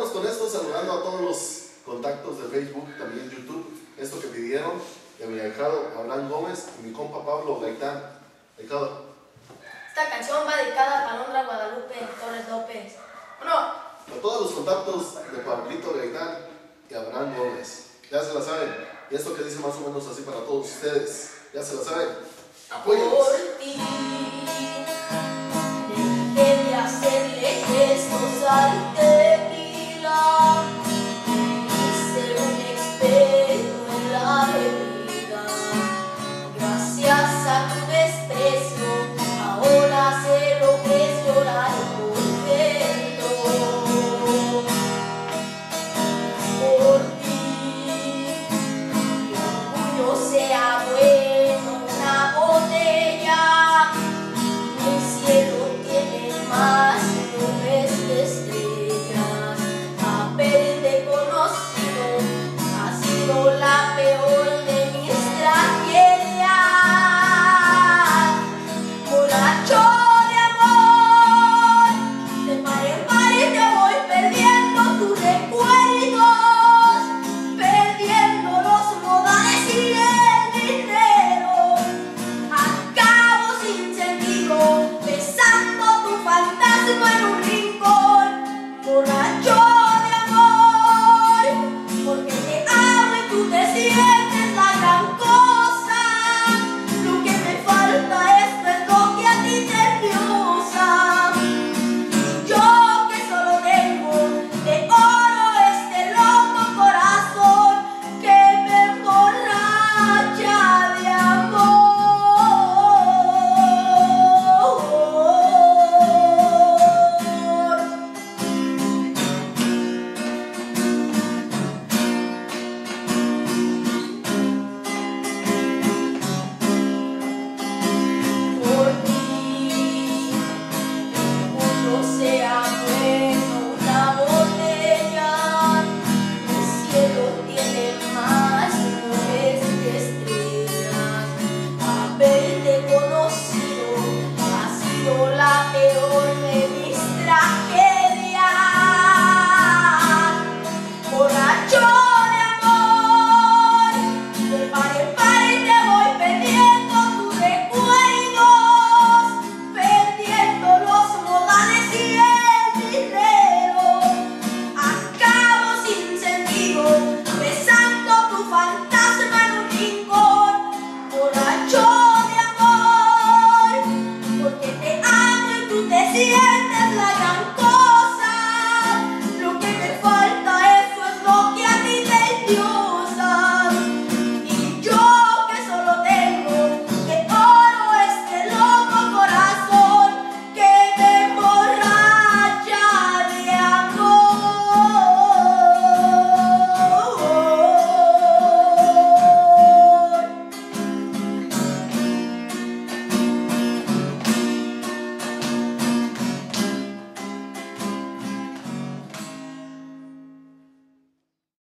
vayamos con esto, saludando a todos los contactos de Facebook, también YouTube. Esto que pidieron de mi ahijado Abraham Gómez y mi compa Pablo Gaitán. Ahijado. Esta canción va dedicada a Alondra Guadalupe Torres López. Bueno, A todos los contactos de Pablito Gaitán y Abraham Gómez. Ya se la saben. Y esto que dice más o menos así para todos ustedes. Ya se la saben. Apóyennos. por ti dejé de hacerle gestos al tequila.